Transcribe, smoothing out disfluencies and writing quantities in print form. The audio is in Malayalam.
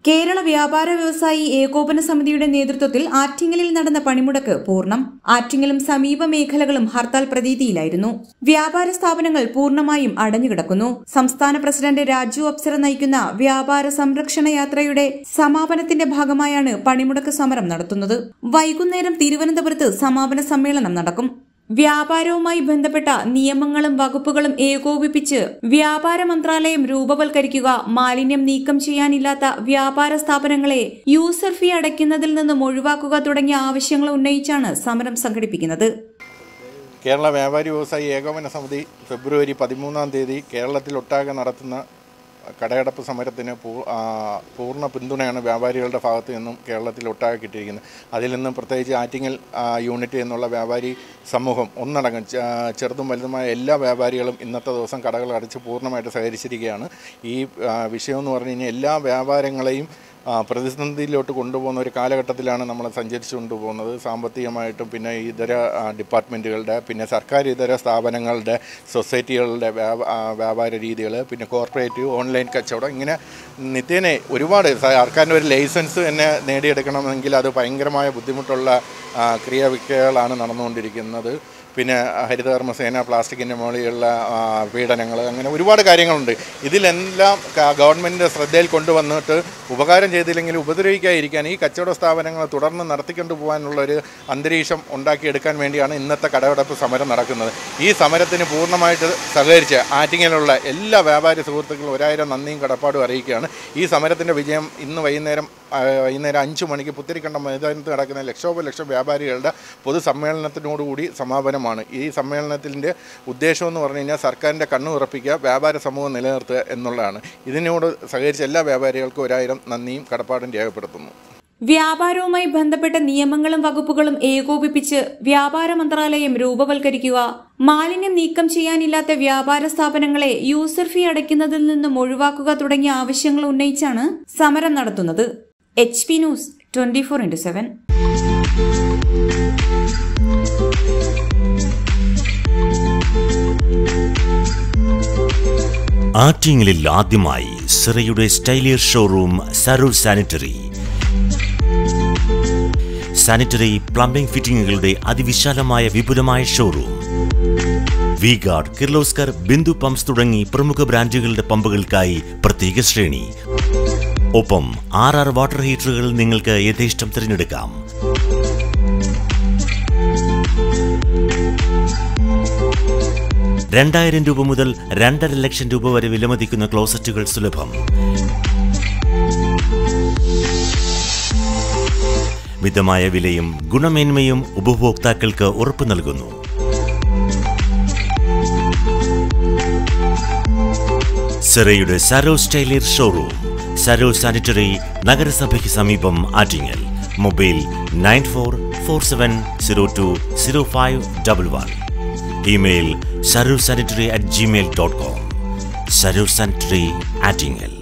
കേരള വ്യാപാര വ്യവസായി ഏകോപന സമിതിയുടെ നേതൃത്വത്തിൽ ആറ്റിങ്ങലിൽ നടന്ന പണിമുടക്ക് പൂർണ്ണം. ആറ്റിങ്ങലും സമീപ മേഖലകളും ഹർത്താൽ പ്രതീതിയിലായിരുന്നു. വ്യാപാര സ്ഥാപനങ്ങൾ പൂർണ്ണമായും അടഞ്ഞുകിടക്കുന്നു. സംസ്ഥാന പ്രസിഡന്റ് രാജു അപ്സര നയിക്കുന്ന വ്യാപാര സംരക്ഷണ യാത്രയുടെ സമാപനത്തിന്റെ ഭാഗമായാണ് പണിമുടക്ക് സമരം നടത്തുന്നത്. വൈകുന്നേരം തിരുവനന്തപുരത്ത് സമാപന സമ്മേളനം നടക്കും. വ്യാപാരവുമായി ബന്ധപ്പെട്ട നിയമങ്ങളും വകുപ്പുകളും ഏകോപിപ്പിച്ച് വ്യാപാര മന്ത്രാലയം രൂപവൽക്കരിക്കുക, മാലിന്യം നീക്കം ചെയ്യാനില്ലാത്ത വ്യാപാര സ്ഥാപനങ്ങളെ യൂസർ ഫീ അടയ്ക്കുന്നതിൽ നിന്നും ഒഴിവാക്കുക തുടങ്ങിയ ആവശ്യങ്ങൾ ഉന്നയിച്ചാണ് സമരം സംഘടിപ്പിക്കുന്നത്. കേരള വ്യാപാരി വ്യവസായി ഏകോപന സമിതി ഫെബ്രുവരി 13 കേരളത്തിലൊട്ടാകെ നടത്തുന്ന കടയടപ്പ് സമരത്തിന് പൂർണ്ണ പിന്തുണയാണ് വ്യാപാരികളുടെ ഭാഗത്തു നിന്നും കേരളത്തിലൊട്ടാകെ കിട്ടിയിരിക്കുന്നത്. അതിൽ നിന്നും പ്രത്യേകിച്ച് ആറ്റിങ്ങൽ യൂണിറ്റ് എന്നുള്ള വ്യാപാരി സമൂഹം ഒന്നടങ്കം ചെറുതും വലുതുമായ എല്ലാ വ്യാപാരികളും ഇന്നത്തെ ദിവസം കടകൾ അടച്ച് പൂർണ്ണമായിട്ട് സഹകരിച്ചിരിക്കുകയാണ്. ഈ വിഷയമെന്ന് പറഞ്ഞു കഴിഞ്ഞാൽ എല്ലാ വ്യാപാരങ്ങളെയും പ്രതിസന്ധിയിലോട്ട് കൊണ്ടുപോകുന്ന ഒരു കാലഘട്ടത്തിലാണ് നമ്മൾ സഞ്ചരിച്ചു കൊണ്ടുപോകുന്നത്. സാമ്പത്തികമായിട്ടും പിന്നെ ഇതര ഡിപ്പാർട്ട്മെൻറ്റുകളുടെ പിന്നെ സർക്കാർ ഇതര സ്ഥാപനങ്ങളുടെ സൊസൈറ്റികളുടെ വ്യാപാര രീതികൾ പിന്നെ കോർപ്പറേറ്റീവ് ഓൺലൈൻ കച്ചവടം ഇങ്ങനെ നിത്യേന ഒരുപാട് സർക്കാരിൻ്റെ ഒരു ലൈസൻസ് തന്നെ നേടിയെടുക്കണമെങ്കിൽ അത് ഭയങ്കരമായ ബുദ്ധിമുട്ടുള്ള ക്രിയാവിക്രിയകളാണ് നടന്നുകൊണ്ടിരിക്കുന്നത്. പിന്നെ ഹരിതകർമ്മസേന പ്ലാസ്റ്റിക്കിൻ്റെ മുകളിലുള്ള പീഡനങ്ങൾ അങ്ങനെ ഒരുപാട് കാര്യങ്ങളുണ്ട്. ഇതിലെല്ലാം ഗവൺമെൻറ് ശ്രദ്ധയിൽ കൊണ്ടുവന്നിട്ട് ഉപകാരം ചെയ്തില്ലെങ്കിൽ ഉപദ്രവിക്കാതിരിക്കാൻ ഈ കച്ചവട സ്ഥാപനങ്ങൾ തുടർന്ന് നടത്തിക്കൊണ്ടു പോകാനുള്ളൊരു അന്തരീക്ഷം ഉണ്ടാക്കിയെടുക്കാൻ വേണ്ടിയാണ് ഇന്നത്തെ കടയടപ്പ് സമരം നടക്കുന്നത്. ഈ സമരത്തിന് പൂർണ്ണമായിട്ട് സഹകരിച്ച് ആറ്റിങ്ങലുള്ള എല്ലാ വ്യാപാരി സുഹൃത്തുക്കളും 1000 നന്ദിയും കടപ്പാടും അറിയിക്കുകയാണ്. ഈ സമരത്തിൻ്റെ വിജയം ഇന്ന് വൈകുന്നേരം 5 മണിക്ക് പുത്തിരിക്കണ്ടം മൈതാനത്ത് നടക്കുന്ന ലക്ഷോപലക്ഷം വ്യാപാരികളുടെ പൊതുസമ്മേളനത്തിനോടുകൂടി സമാപനമാണ്. ഈ സമ്മേളനത്തിൻ്റെ ഉദ്ദേശമെന്ന് പറഞ്ഞു കഴിഞ്ഞാൽ സർക്കാരിൻ്റെ കണ്ണു ഉറപ്പിക്കുക, വ്യാപാര സമൂഹം നിലനിർത്തുക എന്നുള്ളതാണ്. ഇതിനോട് സഹകരിച്ച എല്ലാ വ്യാപാരികൾക്കും 1000 നന്ദിയും കടപ്പാടും രേഖപ്പെടുത്തുന്നു. വ്യാപാരവുമായി ബന്ധപ്പെട്ട നിയമങ്ങളും വകുപ്പുകളും ഏകോപിപ്പിച്ച് വ്യാപാര മന്ത്രാലയം രൂപവൽക്കരിക്കുക, മാലിന്യം നീക്കം ചെയ്യാനില്ലാത്ത വ്യാപാര സ്ഥാപനങ്ങളെ യൂസർ ഫീ അടയ്ക്കുന്നതിൽ നിന്നും ഒഴിവാക്കുക തുടങ്ങിയ ആവശ്യങ്ങൾ ഉന്നയിച്ചാണ് സമരം നടത്തുന്നത്. HP news 24/7. ആറ്റിങ്ങലിൽ ആദ്യമായി സിറയുടെ സ്റ്റൈലിയർ showroom Sarur sanitary. Sanitary plumbing ഫിറ്റിംഗുകളുടെ അതിവിശാലമായ വിപുലമായ ഷോറൂം. വി-ഗാർഡ്, കിർലോസ്കർ, ബിന്ദു പമ്പ്സ് തുടങ്ങി പ്രമുഖ ബ്രാൻഡുകളുടെ പമ്പുകൾക്കായി പ്രത്യേക ശ്രേണി. ഒപ്പം RR വാട്ടർ ഹീറ്ററുകൾ നിങ്ങൾക്ക് യഥേഷ്ടം തിരഞ്ഞെടുക്കാം. ₹2000 മുതൽ ₹2.5 ലക്ഷം വരെ വിലമതിക്കുന്ന ക്ലോസറ്റുകൾ സുലഭം. മിതമായ വിലയും ഗുണമേന്മയും ഉപഭോക്താക്കൾക്ക് ഉറപ്പു നൽകുന്നു. സിറയുടെ സരൂർ സ്റ്റൈലിയർ ഷോറൂം, സരൂർ സാനിറ്ററി, നഗരസഭയ്ക്ക് സമീപം, Attingal. Mobile 9447020511. Email sarursanitary@gmail.com. Sarur Sanitary, Attingel.